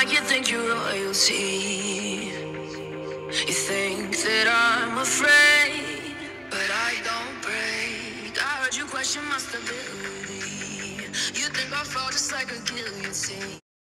like you think you're royalty. You think that I'm afraid, but I don't break. I heard you question my stability. You think I'll fall just like a guillotine.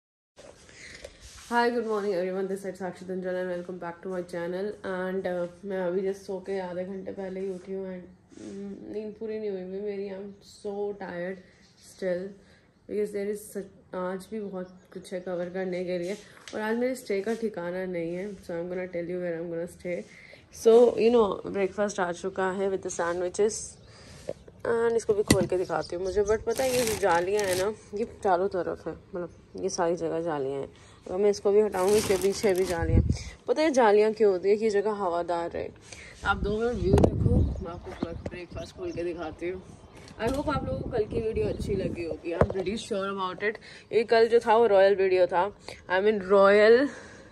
Hi good morning everyone, this is Sakshi Dhanjan and welcome back to my channel. And मैं अभी just so के आधे घंटे पहले ही उठी हूँ and नींद पूरी नहीं हुई मेरी। I am so tired still because there is आज भी बहुत कुछ है कवर करने के लिए और आज मेरे स्टे का ठिकाना नहीं है। So I am gonna tell you where I am gonna stay. So you know breakfast आ चुका है विद द सैंडविचेस एंड इसको भी खोल के दिखाती हूँ मुझे। बट पता है ये जालियाँ हैं ना, ये चारों तरफ है, मतलब ये सारी जगह जालियाँ हैं। अगर मैं इसको भी हटाऊंगी इसके पीछे भी जालियाँ। पता है जालियाँ क्यों होती है कि ये जगह हवादार रहे। आप 2 मिनट व्यू देखो, मैं आपको ब्रेकफास्ट खोल के दिखाती हूँ। आई होप आप लोगों को कल की वीडियो अच्छी लगी होगी। I am pretty sure about it. ये कल जो था वो रॉयल वीडियो था, आई मीन रॉयल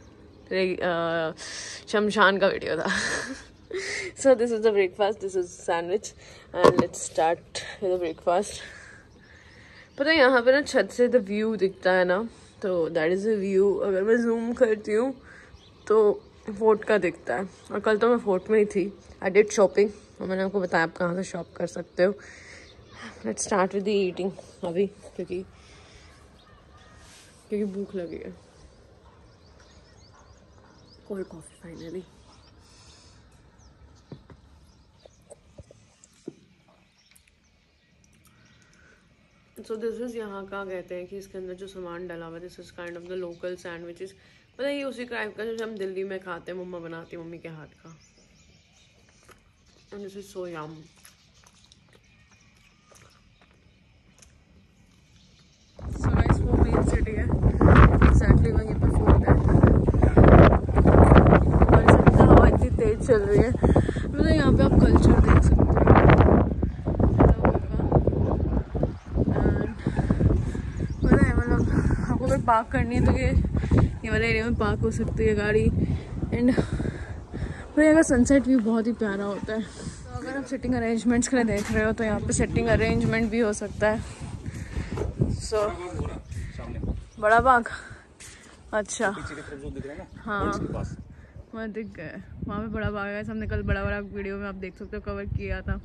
शमशान का वीडियो था। So this is the breakfast, this is sandwich and let's start with the breakfast. पता है यहाँ पे ना छत से the view दिखता है ना, तो that is the view। अगर मैं zoom करती हूँ तो फोर्ट का दिखता है और कल तो मैं फोर्ट में ही थी। I did shopping और मैंने आपको बताया आप कहाँ से शॉप कर सकते हो। Let's start with the eating अभी क्योंकि भूख लगी है। Cold coffee finally. So this is यहाँ का कहते हैं कि इसके अंदर जो सामान डाला हुआ है this is kind of the local sandwiches. पता है ये उसी टाइप का जो हम दिल्ली में खाते हैं, मम्मा बनाती है मम्मी के हाथ का। And this is so yum. So guys वो मेन सिटी है, एग्जैक्टली वहीं पर फोर्ट है और हवा इतनी तेज चल रही है। मतलब यहाँ पे आप कल्चर देख सकते हो। अगर पार्क करनी है तो ये वाले एरिया में पार्क हो सकती है गाड़ी। एंड पर यहाँ का सनसेट व्यू बहुत ही प्यारा होता है। तो अगर आप सिटिंग अरेंजमेंट्स के लिए देख रहे हो तो यहाँ पे सिटिंग अरेंजमेंट भी हो सकता है। सो बड़ा बाग, अच्छा हाँ वहाँ दिख गया, वहाँ पे बड़ा बाग है। हमने कल बड़ा वीडियो में आप देख सकते हो कवर किया था।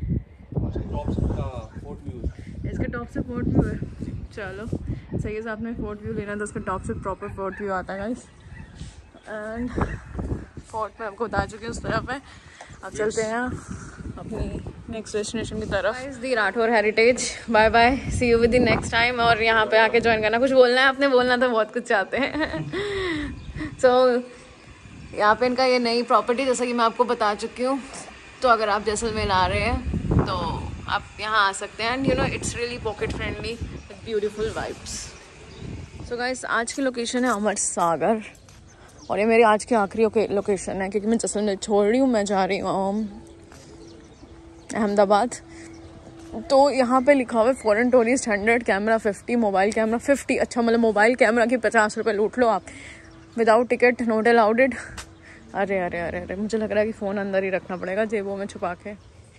इसके टॉप से फोर्ट व्यू है, चलो सही है। साथ में फोर्ट व्यू लेना तो उसके टॉप से प्रॉपर फोर्ट व्यू आता है गाइस। एंड फोर्ट में आपको बता चुके हैं उस तरफ है। अब चलते हैं अपनी नेक्स्ट डेस्टिनेशन की तरफ। Guys the Rathore heritage, bye bye, see you with the next time. और यहाँ पे आके ज्वाइन करना, कुछ बोलना है आपने, बोलना तो बहुत कुछ चाहते हैं। सो यहाँ पे इनका ये नई प्रॉपर्टी जैसा कि मैं आपको बता चुकी हूँ, तो अगर आप जैसलमेर आ रहे हैं तो आप यहाँ आ सकते हैं। And you know it's really pocket friendly with beautiful vibes. So guys आज की लोकेशन है अमर सागर और ये मेरी आज की आखिरी लोकेशन है क्योंकि मैं जैसलमेर छोड़ रही हूँ, मैं जा रही हूँ अहमदाबाद। तो यहाँ पे लिखा हुआ है foreign tourist 100, camera 50, mobile camera 50। अच्छा मतलब मोबाइल कैमरा की 50 रुपये लूट लो आप, विदाउट टिकट, नॉट अलाउडेड। अरे अरे अरे अरे मुझे लग रहा है कि फ़ोन अंदर ही रखना पड़ेगा जेबों में छुपा के।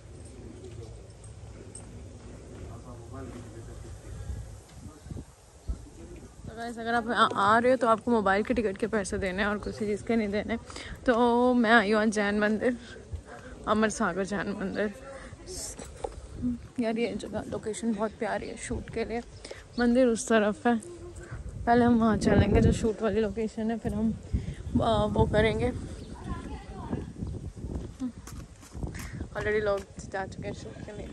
अगर आप आ रहे हो तो आपको मोबाइल के टिकट के पैसे देने हैं और किसी चीज़ के नहीं देने। तो मैं आई हूँ जैन मंदिर, अमर सागर जैन मंदिर। यार ये जगह लोकेशन बहुत प्यारी है शूट के लिए। मंदिर उस तरफ है, पहले हम वहाँ चलेंगे जो शूट वाली लोकेशन है, फिर हम वो करेंगे। ऑलरेडी लोग जा चुके हैं शूट के लिए।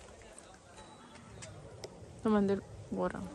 तो मंदिर वो रहा।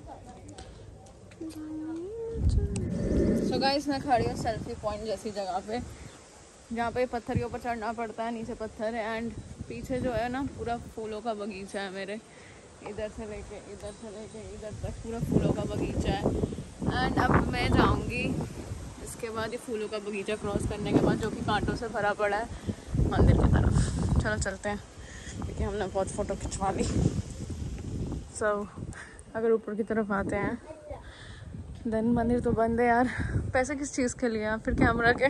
सो गाइस मैं खड़ी हूँ सेल्फी पॉइंट जैसी जगह पे, जहाँ पे पत्थर के ऊपर चढ़ना पड़ता है, नीचे पत्थर है। एंड पीछे जो है ना पूरा फूलों का बगीचा है मेरे, इधर से लेके इधर तक पूरा फूलों का बगीचा है। एंड अब मैं जाऊँगी इसके बाद ये फूलों का बगीचा क्रॉस करने के बाद, जो कि कांटों से भरा पड़ा है, मंदिर की तरफ। चलो चलते हैं क्योंकि हमने बहुत फ़ोटो खिंचवा ली। सो अगर ऊपर की तरफ आते हैं देन मंदिर तो बंद है यार, पैसे किस चीज़ के लिए, फिर कैमरा के।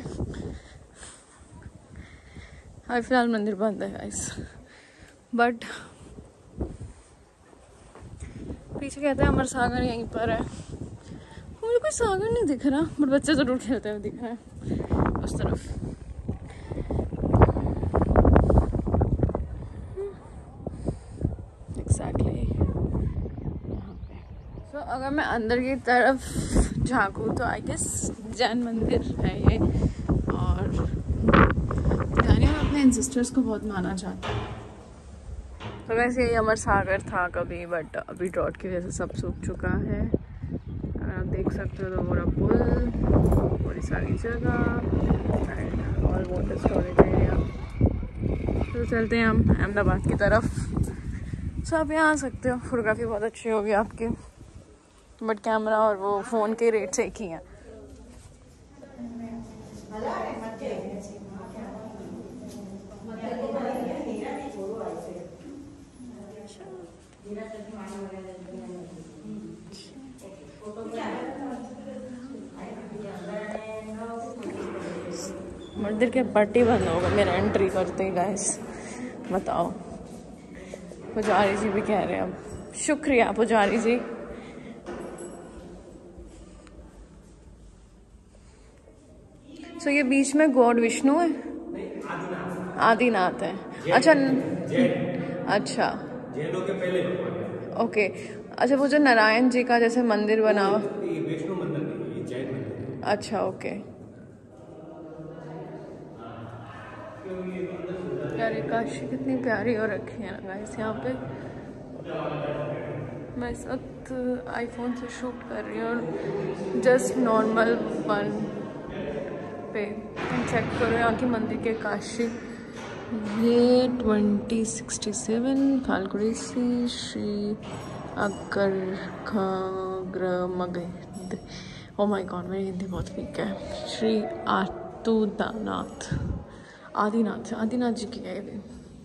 अभी फिलहाल मंदिर बंद है गाइस, बट पीछे कहते हैं अमर सागर यहीं पर है। मुझे कोई सागर नहीं दिख रहा, बट बच्चे जरूर खेलते हुए दिख रहे हैं उस तरफ। एग्जैक्टली यहाँ पे। तो अगर मैं अंदर की तरफ झाँकूँ तो आई गेस जैन मंदिर है ये, और यानी मैं अपने एंसेस्टर्स को बहुत मानना चाहती हूँ। तो वैसे यही अमर सागर था कभी, बट अभी ड्रॉट की वजह से सब सूख चुका है। अगर आप देख सकते हो तो पूरा पुल, पूरी सारी जगह and all water storage area. तो चलते हैं हम अहमदाबाद की तरफ। सो आप यहाँ आ सकते हो, फोटोग्राफी बहुत अच्छी होगी आपकी, बट कैमरा और वो फ़ोन के रेट्स एक ही हैं। मंदिर के पट्टी बंद होगा मेरा एंट्री करते ही गाइस, बताओ। पुजारी जी भी कह रहे हैं अब शुक्रिया पुजारी जी। तो ये बीच में गॉड विष्णु है, आदिनाथ है। अच्छा अच्छा ओके। अच्छा वो जो नारायण जी का जैसे मंदिर बना हुआ, वैष्णो मंदिर नहीं, ये जैन मंदिर। अच्छा ओके। यार काशी कितनी प्यारी हो रखी है ना गाइस यहाँ पे। मैं इस वक्त आईफोन से शूट कर रही हूँ और जस्ट नॉर्मल वन पे चेक करो यहाँ की मंदिर के काशी। ये 2067 फाल्गुनी श्री अग्रमगध। ओ माय गॉड मेरी हिंदी बहुत वीक है। श्री आदिनाथ जी की है ये।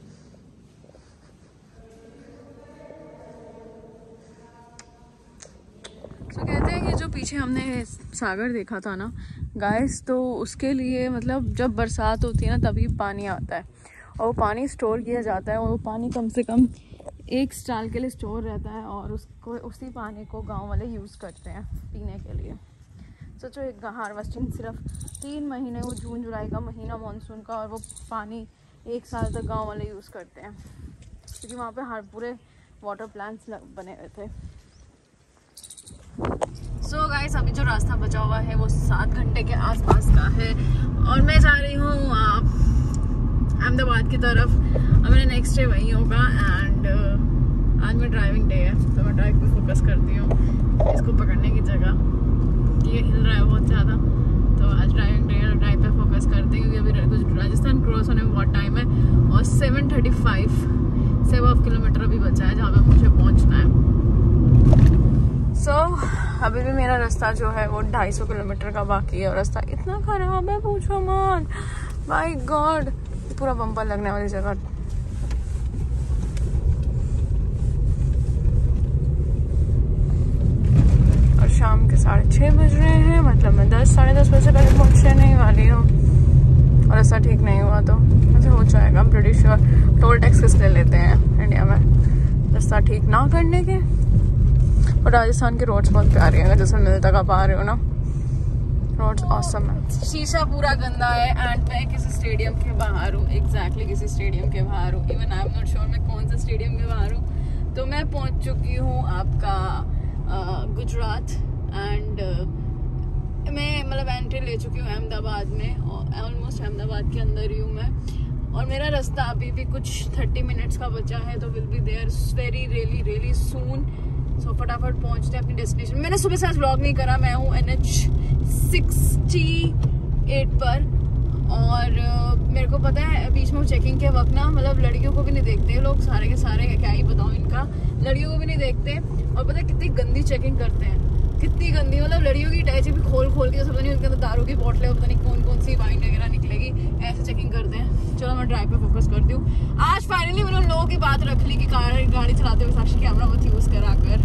तो कहते हैं कि जो पीछे हमने सागर देखा था ना गाइस, तो उसके लिए मतलब जब बरसात होती है ना तभी पानी आता है, और वो पानी स्टोर किया जाता है, और वो पानी कम से कम 1 साल के लिए स्टोर रहता है, और उसको उसी पानी को गांव वाले यूज़ करते हैं पीने के लिए। सोचो एक हार्वेस्टिंग सिर्फ 3 महीने, वो जून जुलाई का महीना मानसून का, और वो पानी 1 साल तक गांव वाले यूज़ करते हैं, क्योंकि वहाँ पे हर पूरे वाटर प्लांट्स बने हुए थे। सो गाइस अभी जो रास्ता बचा हुआ है वो 7 घंटे के आसपास का है, और मैं जा रही हूँ अहमदाबाद की तरफ। अब मेरा नेक्स्ट डे वही होगा, एंड आज मेरा ड्राइविंग डे है, तो मैं ड्राइव पे फोकस करती हूँ इसको पकड़ने की जगह। ये हिल रहा है बहुत ज़्यादा, तो आज ड्राइविंग डे है, ड्राइव पे फोकस करते हैं, क्योंकि अभी राजस्थान क्रॉस होने में बहुत टाइम है, और 7 किलोमीटर अभी बचा है जहाँ पे मुझे पहुँचना है। अभी भी मेरा रास्ता जो है वो 250 किलोमीटर का बाकी है, और रास्ता इतना खराब है पूछो मत। माय गॉड, पूरा बम्पर लगने वाली जगह। और शाम के 6:30 बज रहे हैं, मतलब मैं 10 साढ़े 10 बजे पहले पहुंचने नहीं वाली हूँ, और रास्ता ठीक नहीं हुआ तो ऐसे हो जाएगा प्रीटी श्योर। टोल टैक्स किस ले लेते हैं इंडिया में रास्ता ठीक ना करने के। और राजस्थान के रोड्स बहुत प्यारे हैं, जैसे मिल तक आप आ रहे हो ना, रोड्स ऑसम है। शीशा पूरा गंदा है, एंड मैं किसी स्टेडियम के बाहर हूँ, एग्जैक्टली किसी स्टेडियम के बाहर हूँ। Even I am not sure मैं कौन सा स्टेडियम के बाहर हूँ। तो मैं पहुँच चुकी हूँ आपका गुजरात, एंड मैं मतलब एंट्री ले चुकी हूँ अहमदाबाद में, ऑलमोस्ट अहमदाबाद के अंदर ही हूँ मैं। और मेरा रास्ता अभी भी कुछ 30 मिनट्स का बचा है, तो will be there very really soon. So फटाफट पहुंचते हैं अपनी डेस्टिनेशन। मैंने सुबह से आज व्लॉग नहीं करा, मैं हूँ NH 68 पर, और मेरे को पता है बीच में वो चेकिंग के वक्त ना, मतलब लड़कियों को भी नहीं देखते लोग, सारे के सारे क्या ही बताऊँ इनका, लड़कियों को भी नहीं देखते। और पता है कितनी गंदी चेकिंग करते हैं, कितनी गंदी, मतलब लड़कियों की अटैची भी खोल के जैसे पता नहीं उनके अंदर दारू की बोतलें, पता नहीं कौन सी वाइन वगैरह निकलेगी, ऐसे चेकिंग करते हैं। चलो मैं ड्राइव पे फोकस करती हूँ। आज फाइनली मैंने लोगों की बात रख ली कि गाड़ी चलाते हुए साक्षी कैमरा मत यूज करा कर।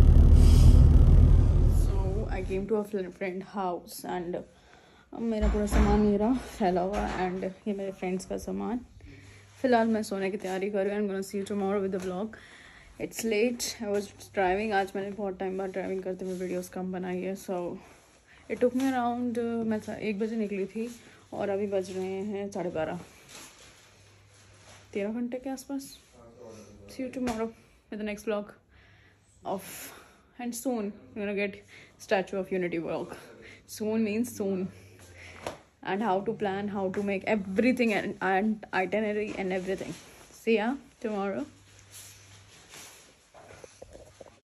So I came to a friend house, and मेरा पूरा सामान मेरा फैला हुआ, एंड ये मेरे फ्रेंड्स का सामान। फिलहाल मैं सोने की तैयारी कर रही हूँ, and gonna see you tomorrow with the vlog. It's late, I was driving. आज मैंने बहुत टाइम बाद ड्राइविंग करते हुए वीडियोस कम बनाई है. So it took me around, मैं 1 बजे निकली थी और अभी बज रहे हैं 12:30. 13 घंटे के आसपास. See you tomorrow with the next vlog of, and soon you gonna get Statue of Unity vlog. Soon means soon, and how to plan, how to make everything and itinerary and everything. See ya tomorrow.